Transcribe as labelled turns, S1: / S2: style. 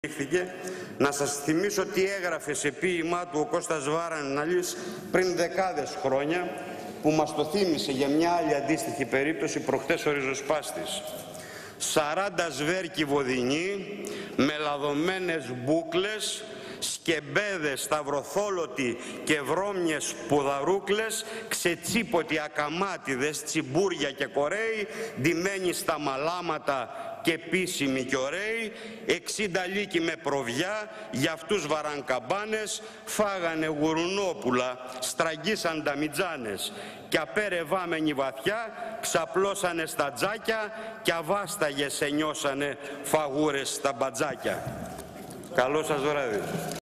S1: Να σας θυμίσω τι έγραφε σε ποίημά του ο Κώστας Βάραναλης πριν δεκάδες χρόνια, που μας το θύμισε για μια άλλη αντίστοιχη περίπτωση προχτές ο Ριζοσπάστης. 40 σβέρκοι βοδινοί, με λαδωμένες μπούκλες, σκεμπέδες, σταυροθόλωτοι και βρώμιες πουδαρούκλες, ξετσίποτοι ακαμάτιδες, τσιμπούρια και κορέοι, ντυμένοι στα μαλάματα και επίσημοι και ωραίοι, 60 λύκοι με προβιά, για αυτούς βαρανκαμπάνες, φάγανε γουρουνόπουλα, στραγγίσαν τα μιτζάνες και απέρευάμενοι βαθιά ξαπλώσανε στα τζάκια και αβάσταγες ενιώσανε φαγούρες στα μπατζάκια. Καλό σας βράδυ.